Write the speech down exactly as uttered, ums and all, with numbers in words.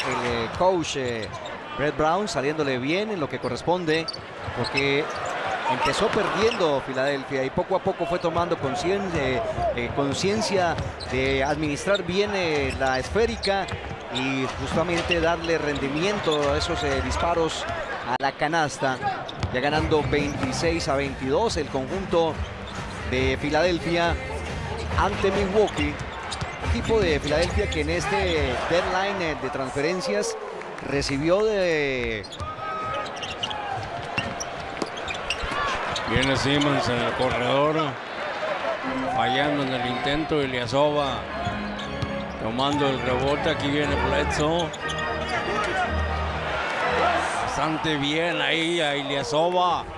el eh, coach eh, Brett Brown saliéndole bien en lo que corresponde, porque empezó perdiendo Filadelfia y poco a poco fue tomando conciencia eh, eh, conciencia de administrar bien eh, la esférica y justamente darle rendimiento a esos eh, disparos a la canasta, ya ganando veintiséis a veintidós el conjunto de Filadelfia ante Milwaukee, equipo de Filadelfia que en este deadline eh, de transferencias recibió de... Viene Simmons en el corredor, fallando en el intento. Ilyasova tomando el rebote. Aquí viene Bledsoe. Bastante bien ahí a Ilyasova.